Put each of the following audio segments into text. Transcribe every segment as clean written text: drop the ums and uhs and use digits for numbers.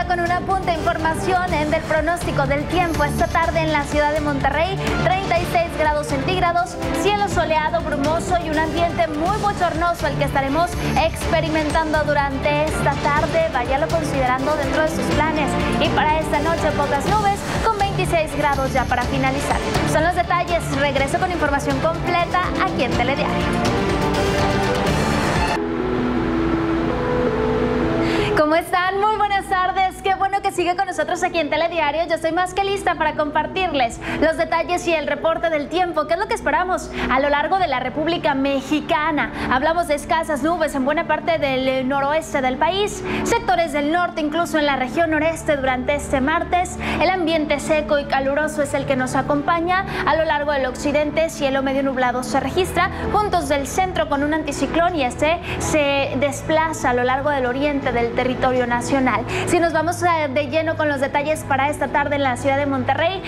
con una punta de información del pronóstico del tiempo. Esta tarde en la ciudad de Monterrey, 36 grados centígrados, cielo soleado, brumoso y un ambiente muy bochornoso el que estaremos experimentando durante esta tarde. Váyalo considerando dentro de sus planes. Y para esta noche, pocas nubes con 26 grados ya para finalizar. Son los detalles. Regreso con información completa aquí en Telediario. ¿Cómo están? Muy buenas tardes. Qué bueno que sigue con nosotros aquí en Telediario. Yo estoy más que lista para compartirles los detalles y el reporte del tiempo. ¿Qué es lo que esperamos a lo largo de la República Mexicana? Hablamos de escasas nubes en buena parte del noroeste del país, sectores del norte, incluso en la región noreste durante este martes. El ambiente seco y caluroso es el que nos acompaña. A lo largo del occidente, cielo medio nublado se registra, puntos del centro con un anticiclón y este se desplaza a lo largo del oriente del territorio nacional. Si nos vamos de lleno con los detalles para esta tarde en la ciudad de Monterrey,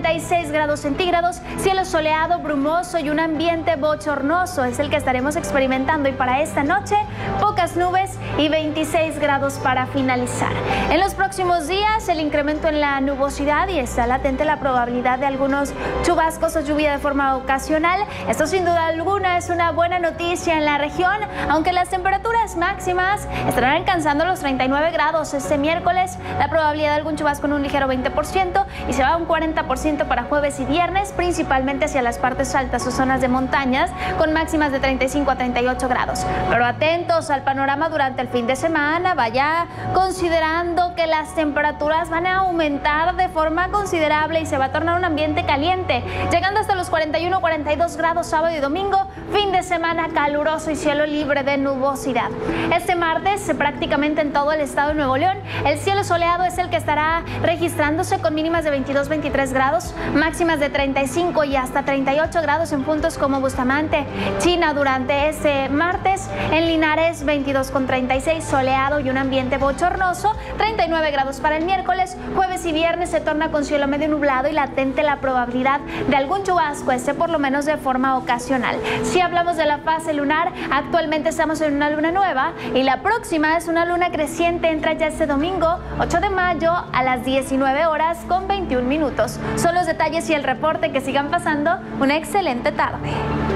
36 grados centígrados, cielo soleado, brumoso y un ambiente bochornoso es el que estaremos experimentando. Y para esta noche, pocas nubes y 26 grados para finalizar. En los próximos días, el incremento en la nubosidad y está latente la probabilidad de algunos chubascos o lluvia de forma ocasional. Esto sin duda alguna es una buena noticia en la región, aunque las temperaturas máximas estarán alcanzando los 39 grados este miércoles, la probabilidad de algún chubasco en un ligero 20% y se va a un 40% para jueves y viernes, principalmente hacia las partes altas o zonas de montañas, con máximas de 35 a 38 grados. Pero atentos al panorama durante el fin de semana, vaya considerando que las temperaturas van a aumentar de forma considerable y se va a tornar un ambiente caliente, llegando hasta los 41 42 grados sábado y domingo, fin de semana caluroso y cielo libre de nubosidad. Este martes, prácticamente en todo el estado de Nuevo León, el cielo soleado es el que estará registrándose con mínimas de 22-23 grados, máximas de 35 y hasta 38 grados en puntos como Bustamante, China durante este martes, en Linares 22,36, soleado y un ambiente bochornoso, 39 grados para el miércoles, jueves y viernes se torna con cielo medio nublado y latente la probabilidad de algún chubasco, por lo menos de forma ocasional. Si hablamos de la fase lunar, actualmente estamos en una luna nueva y la próxima es una luna creciente, entra ya este domingo 8 de mayo a las 19 horas con 21 minutos. Son los detalles y el reporte. Que sigan pasando una excelente tarde.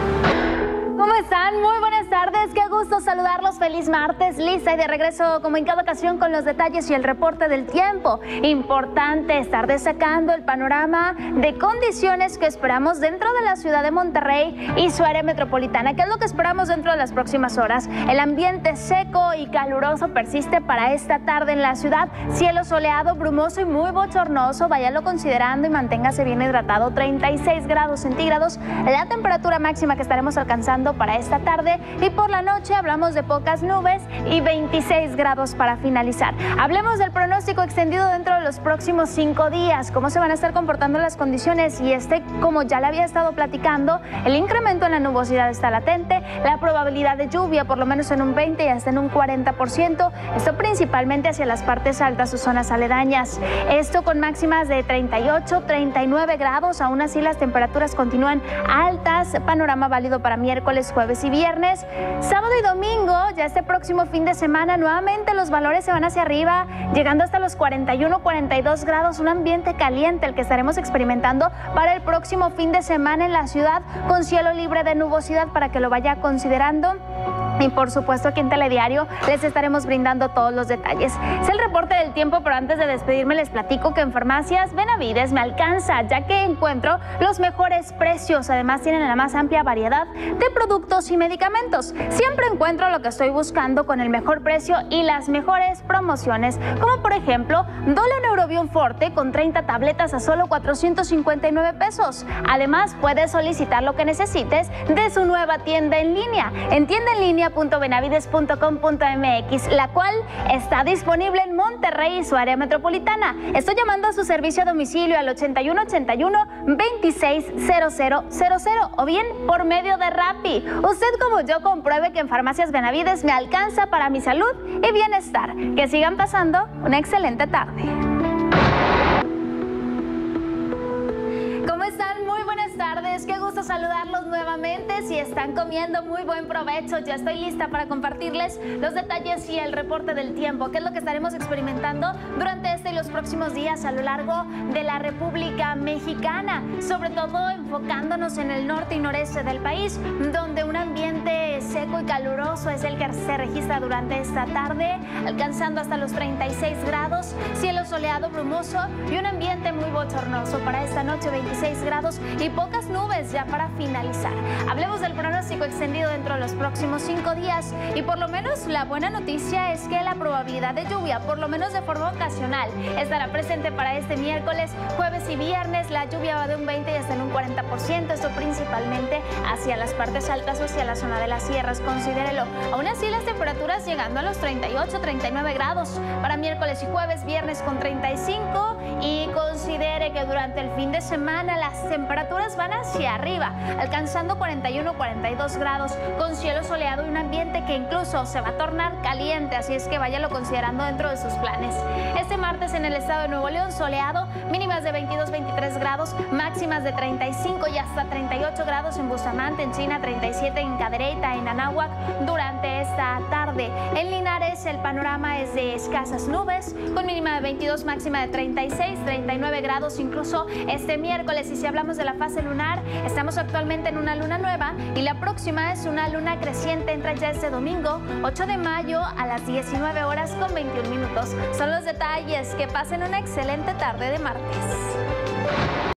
¿Cómo están? Muy buenas tardes, qué gusto saludarlos, feliz martes, lista y de regreso como en cada ocasión con los detalles y el reporte del tiempo. Importante estar destacando el panorama de condiciones que esperamos dentro de la ciudad de Monterrey y su área metropolitana. ¿Qué es lo que esperamos dentro de las próximas horas? El ambiente seco y caluroso persiste para esta tarde en la ciudad, cielo soleado, brumoso y muy bochornoso, váyalo considerando y manténgase bien hidratado, 36 grados centígrados, la temperatura máxima que estaremos alcanzando para esta tarde, y por la noche hablamos de pocas nubes y 26 grados para finalizar. Hablemos del pronóstico extendido dentro de los próximos 5 días, cómo se van a estar comportando las condiciones y como ya le había estado platicando, el incremento en la nubosidad está latente, la probabilidad de lluvia por lo menos en un 20 y hasta en un 40%, esto principalmente hacia las partes altas o zonas aledañas, esto con máximas de 38, 39 grados, aún así las temperaturas continúan altas, panorama válido para miércoles, jueves y viernes. Sábado y domingo, ya este próximo fin de semana, nuevamente los valores se van hacia arriba, llegando hasta los 41, 42 grados, un ambiente caliente el que estaremos experimentando para el próximo fin de semana en la ciudad, con cielo libre de nubosidad para que lo vaya considerando. Y por supuesto aquí en Telediario les estaremos brindando todos los detalles. Es el reporte del tiempo, pero antes de despedirme les platico que en Farmacias Benavides me alcanza, ya que encuentro los mejores precios. Además tienen la más amplia variedad de productos y medicamentos. Siempre encuentro lo que estoy buscando con el mejor precio y las mejores promociones, como por ejemplo Dolo Neurobion Forte con 30 tabletas a solo 459 pesos. Además puedes solicitar lo que necesites de su nueva tienda en línea, en tiendaenlinea.benavides.com.mx, la cual está disponible en Monterrey y su área metropolitana. Estoy llamando a su servicio a domicilio al 8181-260000 o bien por medio de Rappi. Usted como yo compruebe que en Farmacias Benavides me alcanza para mi salud y bienestar. Que sigan pasando una excelente tarde. ¿Cómo están? Muy buenas tardes, qué gusto saludarlos nuevamente. excelentes y están comiendo muy buen provecho. Ya estoy lista para compartirles los detalles y el reporte del tiempo, que es lo que estaremos experimentando durante este y los próximos días a lo largo de la República Mexicana, sobre todo enfocándonos en el norte y noreste del país, donde un ambiente seco y caluroso es el que se registra durante esta tarde, alcanzando hasta los 36 grados, cielo soleado, brumoso y un ambiente muy bochornoso. Para esta noche 26 grados y pocas nubes ya para finalizar. Hablemos del pronóstico extendido dentro de los próximos 5 días y por lo menos la buena noticia es que la probabilidad de lluvia, por lo menos de forma ocasional, estará presente para este miércoles, jueves y viernes. La lluvia va de un 20 y hasta en un 40%, esto principalmente hacia las partes altas o hacia la zona de las sierras, considérelo. Aún así, las temperaturas llegando a los 38, 39 grados para miércoles y jueves, viernes con 35, y considere que durante el fin de semana las temperaturas van hacia arriba, alcanzando 41, 42 grados, con cielo soleado y un ambiente que incluso se va a tornar caliente, así es que váyalo considerando dentro de sus planes. Este martes en el estado de Nuevo León, soleado, mínimas de 22, 23 grados, máximas de 35 y hasta 38 grados en Bustamante, en China, 37 en Cadereyta, en Anáhuac, durante esta tarde. En Linares el panorama es de escasas nubes, con mínima de 22, máxima de 36, 39 grados incluso este miércoles. Y si hablamos de la fase lunar, estamos actualmente en una luna nueva y la próxima es una luna creciente, entra ya este domingo, 8 de mayo a las 19 horas con 21 minutos. Son los detalles. Que pasen una excelente tarde de martes.